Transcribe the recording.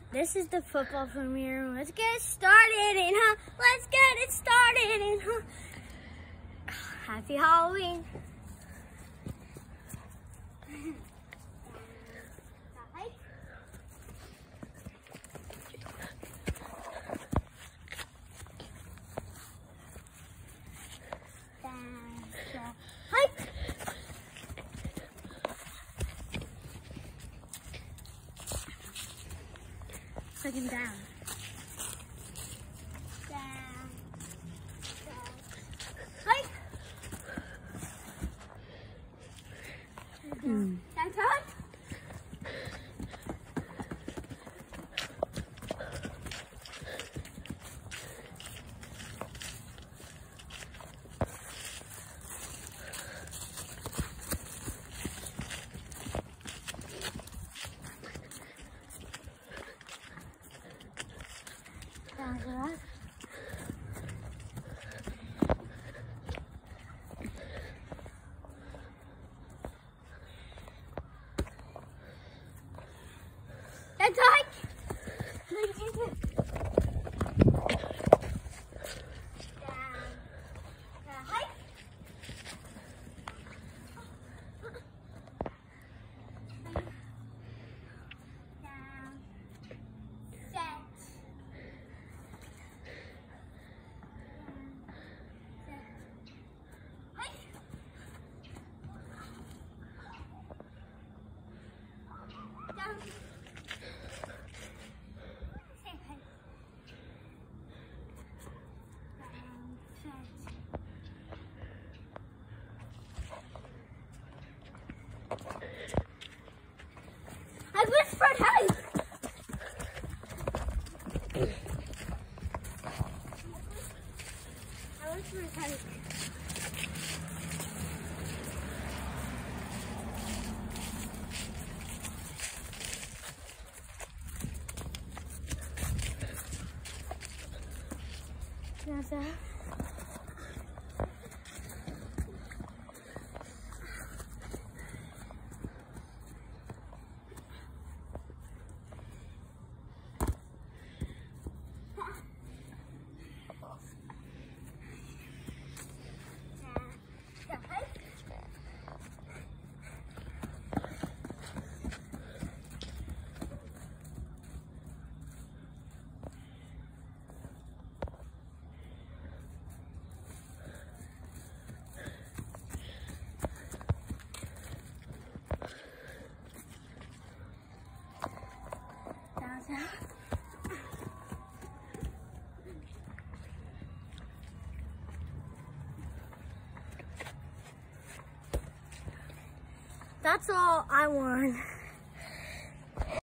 This is the football premiere. Let's get it started in, huh? Let's get it started in, huh? Happy Halloween. Take him down. Down. Hike. Down. Down. That's hike. I whispered hike. I whispered hike. That's it. That's all I want.